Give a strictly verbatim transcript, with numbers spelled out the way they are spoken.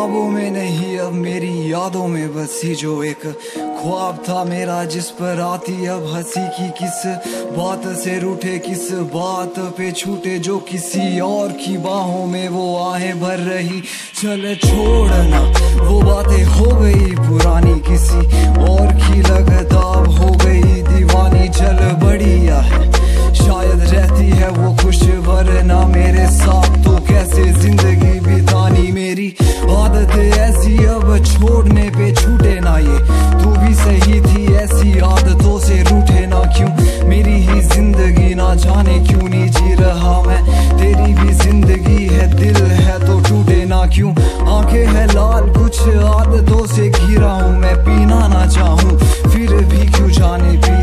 ख्वाबों में नहीं अब मेरी यादों में बसी जो एक ख्वाब था मेरा, जिस पर आती अब हंसी की किस बात से रूठे, किस बात पे छूटे जो किसी और की बाहों में वो आहें भर रही। चल छोड़ना वो बातें हो गई पुरानी, किसी और की लगता अब हो गई दीवानी। चल बढ़िया है शायद रहती है वो खुश, वरना मेरे साथ तो कैसे जिंदगी बितानी। मेरी आदत ऐसी अब छोड़ने पे छूटे ना ये, तू भी सही थी ऐसी आदतों से रूठे ना। क्यों मेरी ही जिंदगी ना जाने क्यों नहीं जी रहा मैं, तेरी भी जिंदगी है दिल है तो टूटे ना। क्यों आंखें है लाल कुछ आदतों से घिरा हूँ मैं, पीना ना चाहूँ फिर भी क्यों जाने पी